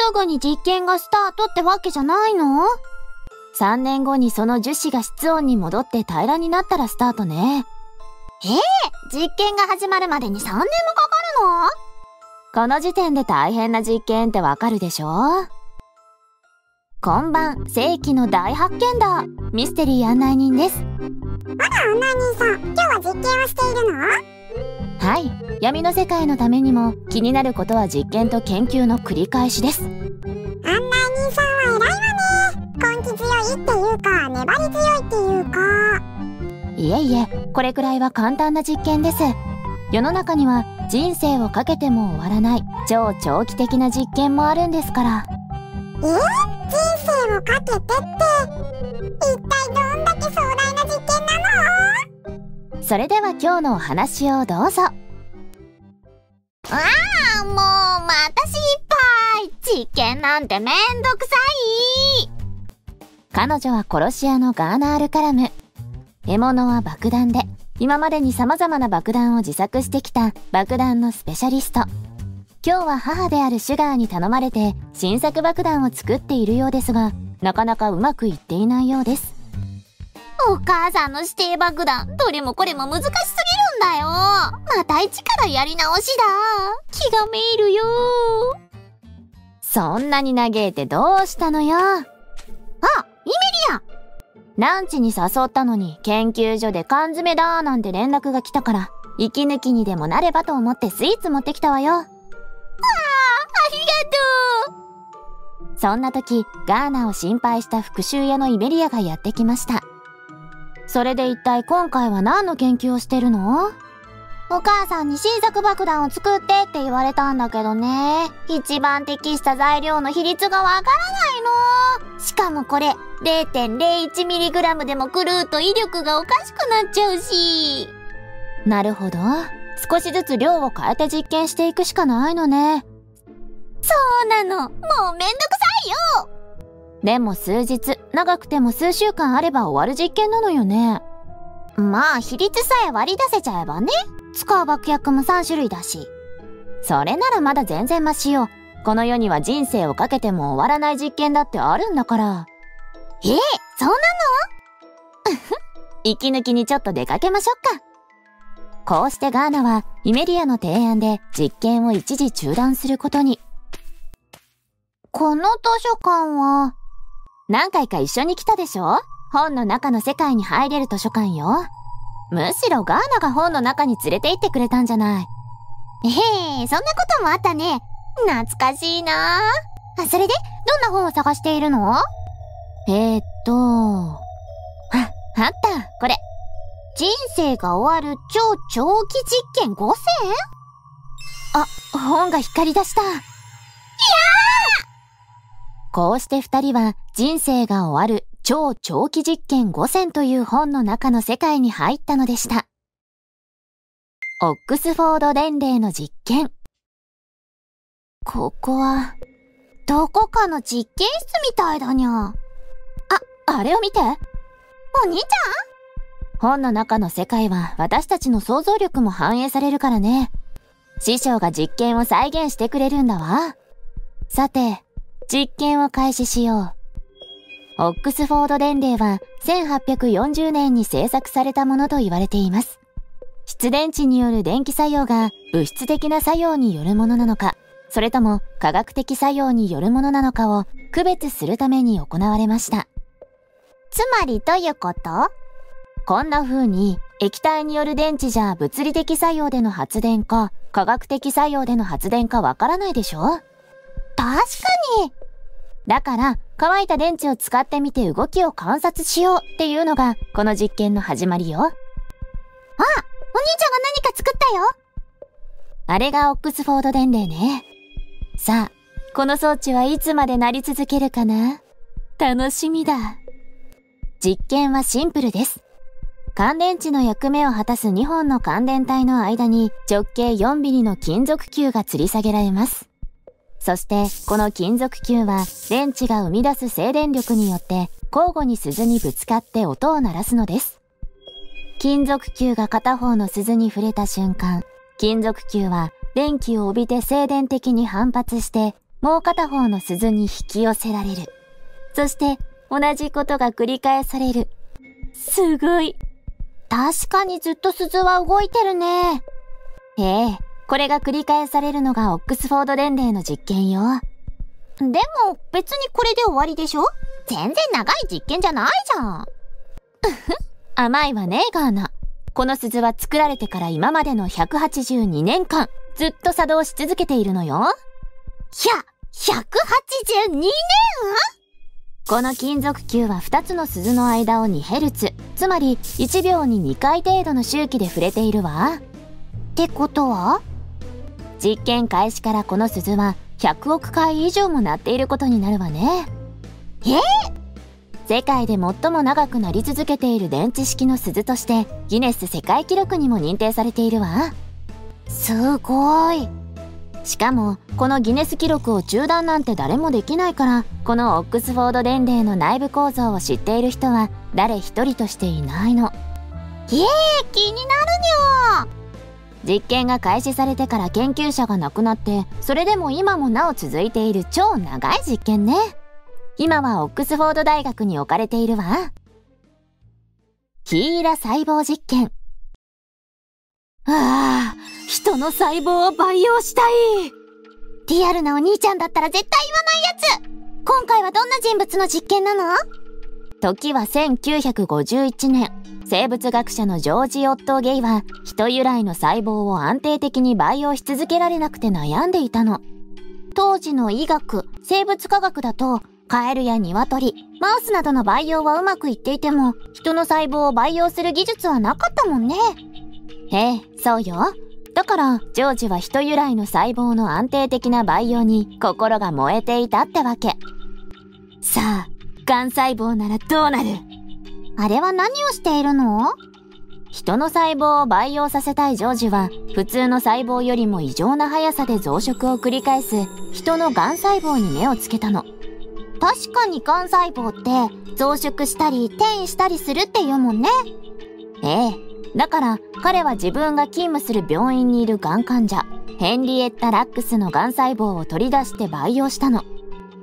すぐに実験がスタートってわけじゃないの？3年後にその樹脂が室温に戻って平らになったらスタートね。実験が始まるまでに3年もかかるの？この時点で大変な実験ってわかるでしょ？こんばん、世紀の大発見だ。ミステリー案内人です。 あら、案内人さん、今日は実験をしているの？ はい、闇の世界のためにも気になることは実験と研究の繰り返しです。 案内人さんは偉いわね。根気強いっていうか、粘り強いっていうか。 いえいえ、これくらいは簡単な実験です。世の中には人生をかけても終わらない超長期的な実験もあるんですから。 人生をかけてって、一体どんだけ壮大な実験なの？ それでは今日のお話をどうぞ。もうまた失敗。実験なんてめんどくさい。彼女は殺し屋のガーナール・カラム。獲物は爆弾で、今までに様々な爆弾を自作してきた爆弾のスペシャリスト。今日は母であるシュガーに頼まれて新作爆弾を作っているようですが、なかなかうまくいっていないようです。お母さんの指定爆弾、どれもこれも難しすぎるんだよ。また一からやり直しだ。気がめいるよ。そんなに嘆いてどうしたのよ。あ、イメリア。ランチに誘ったのに研究所で缶詰だーなんて連絡が来たから、息抜きにでもなればと思ってスイーツ持ってきたわよ。ありがとう。そんな時、ガーナを心配した復讐屋のイメリアがやってきました。それで一体今回は何の研究をしてるの？お母さんに新作爆弾を作ってって言われたんだけどね。一番適した材料の比率がわからないの。しかもこれ 0.01mg でも狂うと威力がおかしくなっちゃうし。なるほど。少しずつ量を変えて実験していくしかないのね。そうなの。もうめんどくさいよ。でも数日、長くても数週間あれば終わる実験なのよね。まあ比率さえ割り出せちゃえばね。使う爆薬も3種類だし。それならまだ全然マシよ。この世には人生をかけても終わらない実験だってあるんだから。そうなの？息抜きにちょっと出かけましょうか。こうしてガーナはイメリアの提案で実験を一時中断することに。この図書館は何回か一緒に来たでしょ？本の中の世界に入れる図書館よ。むしろガーナが本の中に連れて行ってくれたんじゃない。そんなこともあったね。懐かしいなあ。それでどんな本を探しているの？あった、これ。人生が終わる超長期実験5選？本が光り出した。こうして二人は人生が終わる超長期実験5選という本の中の世界に入ったのでした。オックスフォード伝令の実験。ここは、どこかの実験室みたいだにゃ。あれを見て。お兄ちゃん？本の中の世界は私たちの想像力も反映されるからね。師匠が実験を再現してくれるんだわ。さて、実験を開始しよう。オックスフォード伝令は1840年に制作されたものと言われています。湿電池による電気作用が物質的な作用によるものなのか、それとも化学的作用によるものなのかを区別するために行われました。つまりどういうこと？こんな風に液体による電池じゃ物理的作用での発電か化学的作用での発電かわからないでしょ？確かに。だから乾いた電池を使ってみて動きを観察しようっていうのがこの実験の始まりよ。お兄ちゃんが何か作ったよ。あれがオックスフォード伝令ね。さあ、この装置はいつまで鳴り続けるかな？楽しみだ。実験はシンプルです。乾電池の役目を果たす2本の乾電体の間に直径4ミリの金属球が吊り下げられます。そしてこの金属球は電池が生み出す静電力によって交互に鈴にぶつかって音を鳴らすのです。金属球が片方の鈴に触れた瞬間、金属球は電気を帯びて静電的に反発してもう片方の鈴に引き寄せられる。そして同じことが繰り返される。すごい。確かにずっと鈴は動いてるね。ええ、これが繰り返されるのがオックスフォード伝令の実験よ。でも別にこれで終わりでしょ？全然長い実験じゃないじゃん。甘いわね、ガーナ。この鈴は作られてから今までの182年間、ずっと作動し続けているのよ。182年？この金属球は2つの鈴の間を2ヘルツ、つまり1秒に2回程度の周期で触れているわ。ってことは？実験開始からこの鈴は100億回以上も鳴っていることになるわね。世界で最も長く鳴り続けている電池式の鈴としてギネス世界記録にも認定されているわ。すごい。しかもこのギネス記録を中断なんて誰もできないから、このオックスフォード伝令の内部構造を知っている人は誰一人としていないの。気になるにゃ。実験が開始されてから研究者が亡くなって、それでも今もなお続いている超長い実験ね。今はオックスフォード大学に置かれているわ。ヒーラ細胞実験。人の細胞を培養したい。リアルなお兄ちゃんだったら絶対言わないやつ。今回はどんな人物の実験なの？時は1951年。生物学者のジョージ・オットー・ゲイは人由来の細胞を安定的に培養し続けられなくて悩んでいたの。当時の医学、生物科学だとカエルやニワトリ、マウスなどの培養はうまくいっていても、人の細胞を培養する技術はなかったもんね。そうよ。だからジョージは人由来の細胞の安定的な培養に心が燃えていたってわけ。さあ、癌細胞ならどうなる？あれは何をしているの？人の細胞を培養させたいジョージは、普通の細胞よりも異常な速さで増殖を繰り返す人の癌細胞に目をつけたの。確かに癌細胞って増殖したり転移したりするって言うもんね。だから彼は自分が勤務する病院にいる癌患者ヘンリエッタ・ラックスの癌細胞を取り出して培養したの。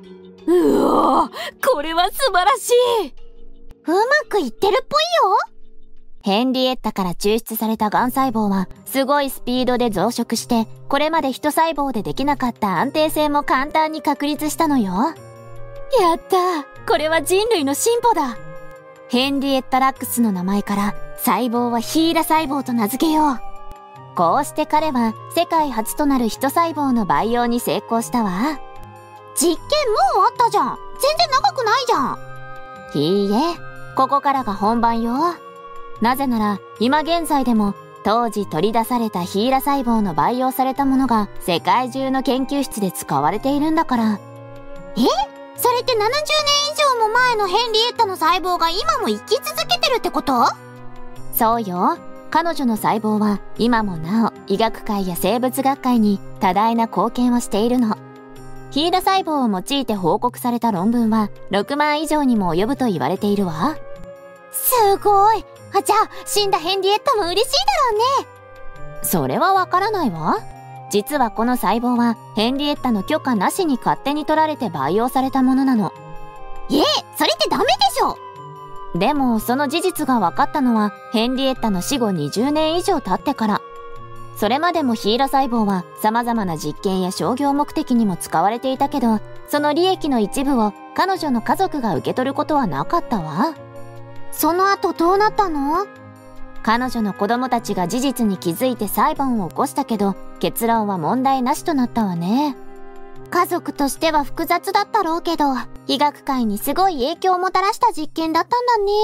これは素晴らしい。うまくいってるっぽいよ。ヘンリエッタから抽出された癌細胞はすごいスピードで増殖して、これまで人細胞でできなかった安定性も簡単に確立したのよ。やったー、これは人類の進歩だ。ヘンリエッタ・ラックスの名前から細胞はヒーラ細胞と名付けよう。こうして彼は世界初となる人細胞の培養に成功したわ。実験もう終わったじゃん。全然長くないじゃん。いいえ、ここからが本番よ。なぜなら今現在でも当時取り出されたヒーラ細胞の培養されたものが世界中の研究室で使われているんだから。それって70年以上も前のヘンリエッタの細胞が今も生き続けてるってこと？そうよ。彼女の細胞は今もなお医学界や生物学会に多大な貢献をしているの。ヒーラ細胞を用いて報告された論文は6万以上にも及ぶと言われているわ。すごい。じゃあ死んだヘンリエッタも嬉しいだろうね。それはわからないわ。実はこの細胞はヘンリエッタの許可なしに勝手に取られて培養されたものなの。それってダメでしょ。でもその事実が分かったのはヘンリエッタの死後20年以上経ってから。それまでもヒーラ細胞は様々な実験や商業目的にも使われていたけど、その利益の一部を彼女の家族が受け取ることはなかったわ。その後どうなったの？彼女の子供たちが事実に気づいて裁判を起こしたけど、結論は問題なしとなったわね。家族としては複雑だったろうけど、医学界にすごい影響をもたらした実験だったんだね。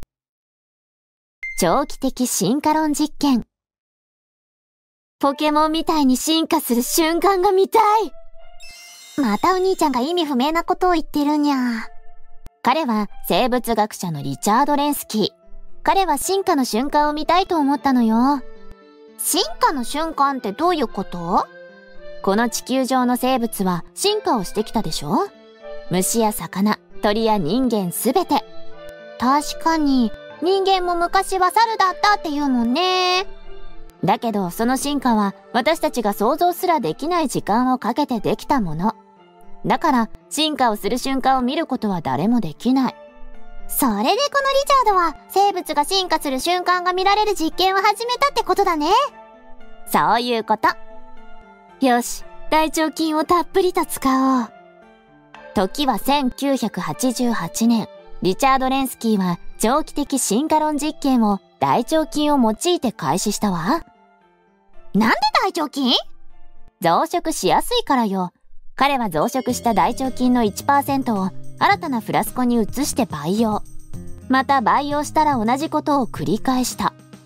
長期的進化論実験。ポケモンみたいに進化する瞬間が見たい。またお兄ちゃんが意味不明なことを言ってるにゃ。彼は生物学者のリチャード・レンスキー。彼は進化の瞬間を見たいと思ったのよ。進化の瞬間ってどういうこと？この地球上の生物は進化をしてきたでしょ？虫や魚、鳥や人間すべて。確かに、人間も昔は猿だったって言うもんね。だけどその進化は私たちが想像すらできない時間をかけてできたもの。 だから進化をする瞬間を見ることは誰もできない。 それでこのリチャードは生物が進化する瞬間が見られる実験を始めたってことだね。 そういうこと。よし、大腸菌をたっぷりと使おう。時は1988年、リチャード・レンスキーは長期的進化論実験を大腸菌を用いて開始したわ。 なんで大腸菌？ 増殖しやすいからよ。彼は増殖した大腸菌の 1% を新たなフラスコに移して培養。また培養したら同じことを繰り返した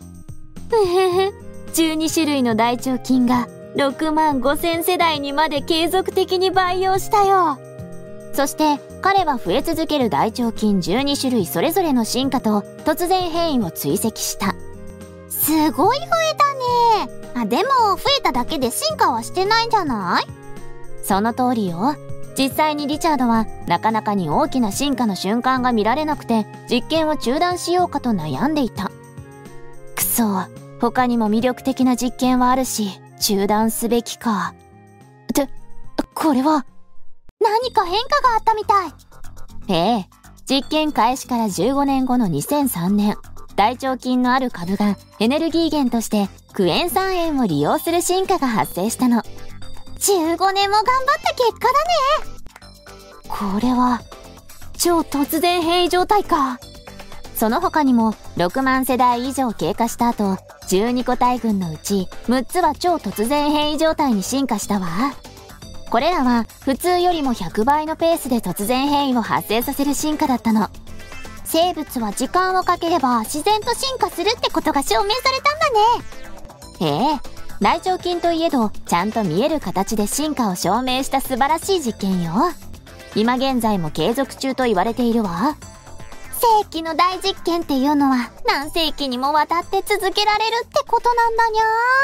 。12種類の大腸菌が6万5000世代にまで継続的に培養したよ。そして彼は増え続ける大腸菌12種類それぞれの進化と突然変異を追跡した。 すごい増えたね。でも増えただけで進化はしてないんじゃない？ その通りよ。実際にリチャードはなかなかに大きな進化の瞬間が見られなくて実験を中断しようかと悩んでいた。くそ、他にも魅力的な実験はあるし中断すべきか。ってこれは何か変化があったみたい。 ええ、実験開始から15年後の2003年、大腸菌のある株がエネルギー源としてクエン酸塩を利用する進化が発生したの。 15年も頑張った結果だね。 これは超突然変異状態か。その他にも6万世代以上経過した後、12個体群のうち6つは超突然変異状態に進化したわ。これらは普通よりも100倍のペースで突然変異を発生させる進化だったの。 生物は時間をかければ自然と進化するってことが証明されたんだね。ええ、大腸菌といえどちゃんと見える形で進化を証明した素晴らしい実験よ。今現在も継続中と言われているわ。 世紀の大実験っていうのは何世紀にもわたって続けられるってことなんだにゃ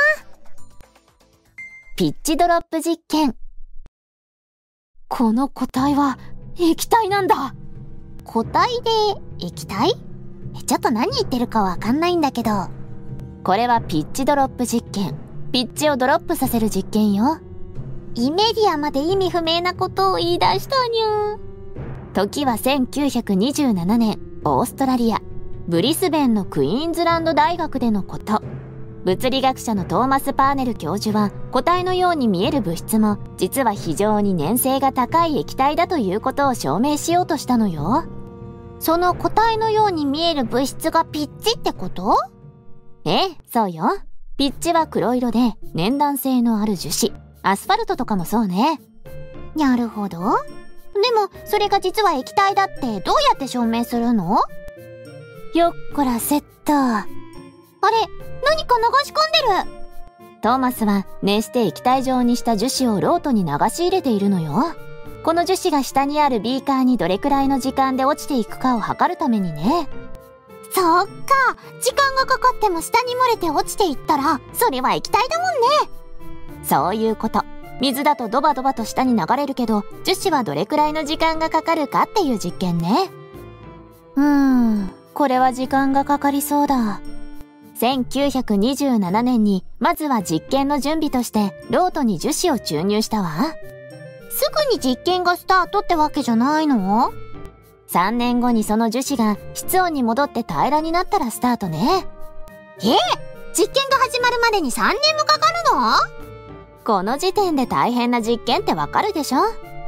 ー。ピッチドロップ実験。この固体は液体なんだ。 固体で液体？ちょっと何言ってるかわかんないんだけど。 これはピッチドロップ実験。ピッチをドロップさせる実験よ。 イメディアまで意味不明なことを言い出したにゃ。 時は1927年、オーストラリア、ブリスベンのクイーンズランド大学でのこと。物理学者のトーマス・パーネル教授は固体のように見える物質も実は非常に粘性が高い液体だということを証明しようとしたのよ。 その固体のように見える物質がピッチってこと？ ええ、そうよ。ピッチは黒色で粘弾性のある樹脂。アスファルトとかもそうね。 なるほど。でもそれが実は液体だってどうやって証明するの？ よっこらせっと。 あれ、何か流し込んでる。 トーマスは熱して液体状にした樹脂をロートに流し入れているのよ。この樹脂が下にあるビーカーにどれくらいの時間で落ちていくかを測るためにね。 そっか、時間がかかっても下に漏れて落ちていったらそれは液体だもんね。 そういうこと。水だとドバドバと下に流れるけど、樹脂はどれくらいの時間がかかるかっていう実験ね。これは時間がかかりそうだ。1927年にまずは実験の準備としてロートに樹脂を注入したわ。 すぐに実験がスタートってわけじゃないの ？3年後にその樹脂が室温に戻って平らになったらスタートね。 実験が始まるまでに3年もかかるの？ この時点で大変な実験ってわかるでしょ？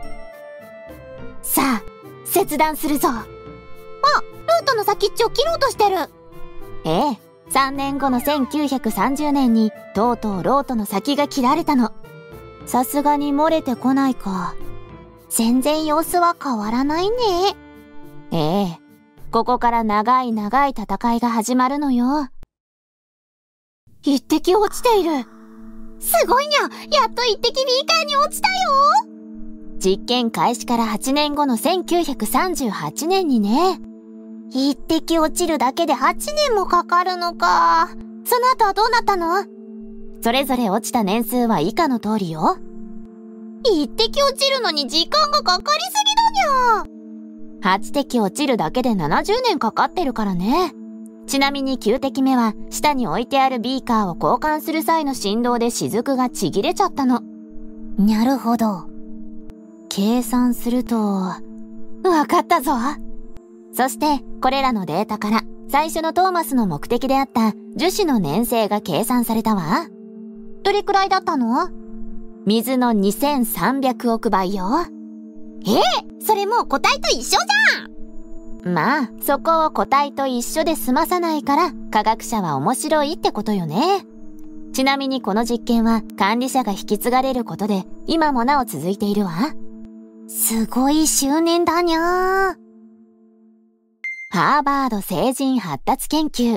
さあ、切断するぞ。 あ、ルートの先っちょを切ろうとしてる。 ええ、3年後の1930年にとうとうロートの先が切られたの。さすがに漏れてこないか。 全然様子は変わらないね。 ええ、ここから長い長い戦いが始まるのよ。一滴落ちている。 すごいにゃ、やっと一滴ビーカーに落ちたよ。 実験開始から8年後の1938年にね。 一滴落ちるだけで8年もかかるのか。その後はどうなったの？ それぞれ落ちた年数は以下の通りよ。 一滴落ちるのに時間がかかりすぎだにゃ。 8滴落ちるだけで70年かかってるからね。ちなみに9滴目は下に置いてあるビーカーを交換する際の振動で雫がちぎれちゃったの。 なるほど。 計算すると、わかったぞ。そして、これらのデータから、最初のトーマスの目的であった樹脂の粘性が計算されたわ。 どれくらいだったの？ 水の2300億倍よ。 それもう個体と一緒じゃん。まあ、そこを個体と一緒で済まさないから、科学者は面白いってことよね。ちなみにこの実験は管理者が引き継がれることで、今もなお続いているわ。 すごい執念だにゃー。 ハーバード成人発達研究。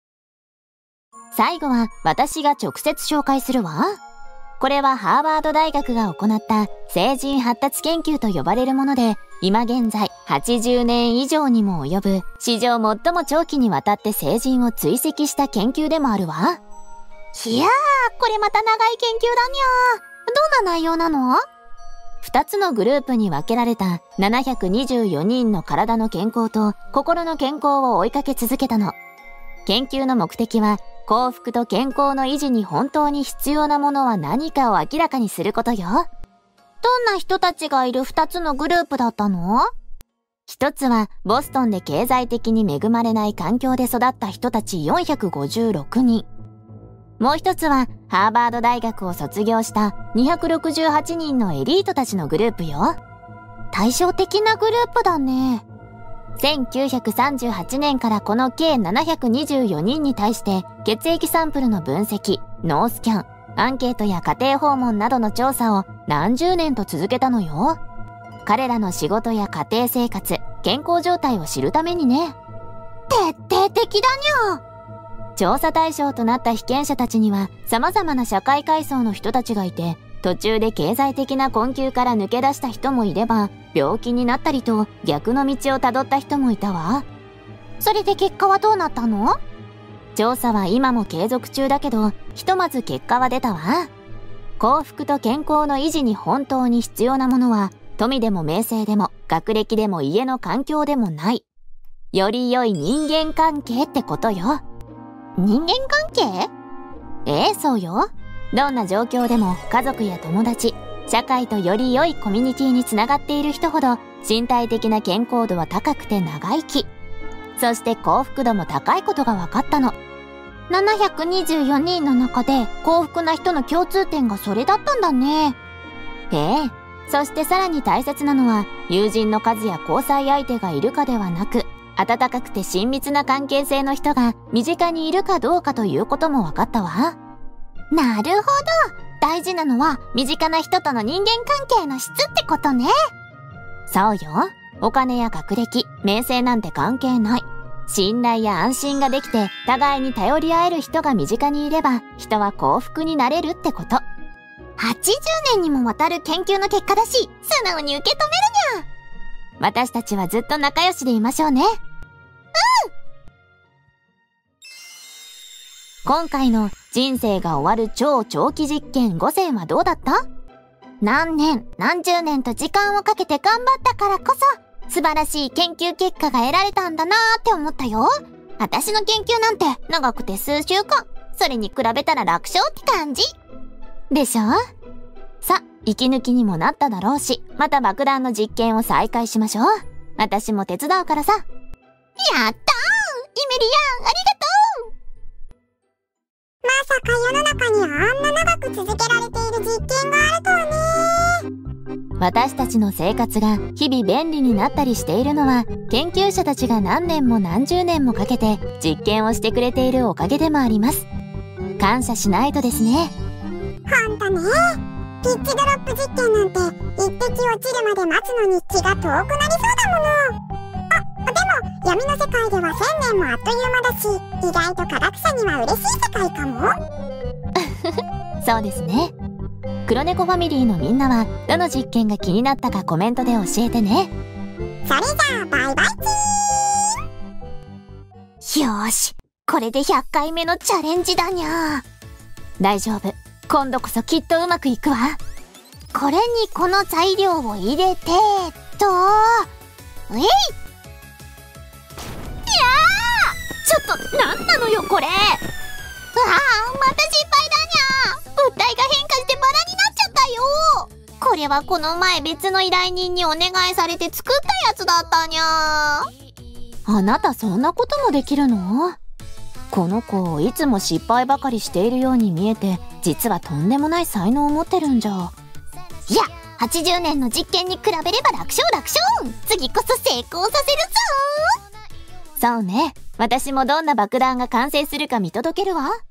最後は私が直接紹介するわ。これはハーバード大学が行った成人発達研究と呼ばれるもので、今現在80年以上にも及ぶ史上最も長期にわたって成人を追跡した研究でもあるわ。 いやー、これまた長い研究だにゃー。どんな内容なの ？2つのグループに分けられた724人の体の健康と心の健康を追いかけ続けたの。研究の目的は幸福と健康の維持に本当に必要なものは何かを明らかにすることよ。 どんな人たちがいる2つのグループだったの？ 一つはボストンで経済的に恵まれない環境で育った人たち456人。もう一つはハーバード大学を卒業した268人のエリートたちのグループよ。 対照的なグループだね。 1938年からこの計724人に対して血液サンプルの分析、脳スキャン、アンケートや家庭訪問などの調査を何十年と続けたのよ。彼らの仕事や家庭生活、健康状態を知るためにね。 徹底的だにゃ。 調査対象となった被験者たちには様々な社会階層の人たちがいて、途中で経済的な困窮から抜け出した人もいれば、病気になったりと逆の道をたどった人もいたわ。 それで結果はどうなったの？ 調査は今も継続中だけど、ひとまず結果は出たわ。幸福と健康の維持に本当に必要なものは、富でも名声でも学歴でも家の環境でもない。より良い人間関係ってことよ。 人間関係？ そうよ。どんな状況でも家族や友達、社会とより良いコミュニティにつながっている人ほど身体的な健康度は高くて長生き。そして幸福度も高いことが分かったの。 724人の中で幸福な人の共通点がそれだったんだね。 そしてさらに大切なのは友人の数や交際相手がいるかではなく、温かくて親密な関係性の人が身近にいるかどうかということも分かったわ。 なるほど。大事なのは身近な人との人間関係の質ってことね。 そうよ。お金や学歴、名声なんて関係ない。信頼や安心ができて互いに頼り合える人が身近にいれば人は幸福になれるってこと。 80年にもわたる研究の結果だし、素直に受け止めるにゃ。 私たちはずっと仲良しでいましょうね。今回の人生が終わる超長期実験5選はどうだった？ 何年何十年と時間をかけて頑張ったからこそ素晴らしい研究結果が得られたんだなーって思ったよ。私の研究なんて長くて数週間。それに比べたら楽勝って感じでしょ？さ、息抜きにもなっただろうし、また爆弾の実験を再開しましょう。私も手伝うからさ。やったー！ イメリアン、ありがとう！まさか世の中にあんな長く続けられている実験があるとはね。 私たちの生活が日々便利になったりしているのは、研究者たちが何年も何十年もかけて実験をしてくれているおかげでもあります。感謝しないとですね。 ほんとね。ピッチドロップ実験なんて一滴落ちるまで待つのに気が遠くなりそうだもの。でも闇の世界では1000年もあっという間だし、意外と科学者には嬉しい世界かも。 そうですね。黒猫ファミリーのみんなはどの実験が気になったかコメントで教えてね。 それじゃあバイバイチー。よーし、これで100回目のチャレンジだにゃー。 大丈夫、今度こそきっとうまくいくわ。 これにこの材料を入れていやー、 ちょっとなんなのよこれ。 また失敗だにゃー。物体が変化してバラになっちゃったよ。これれはこの前別の依頼人にお願いされて作ったやつだったにゃー。あなたそんなこともできるの？この子、いつも失敗ばかりしているように見えて、実はとんでもない才能を持ってるんじゃ。いや、80年の実験に比べれば楽勝楽勝。次こそ成功させるぞ。そうね。私もどんな爆弾が完成するか見届けるわ。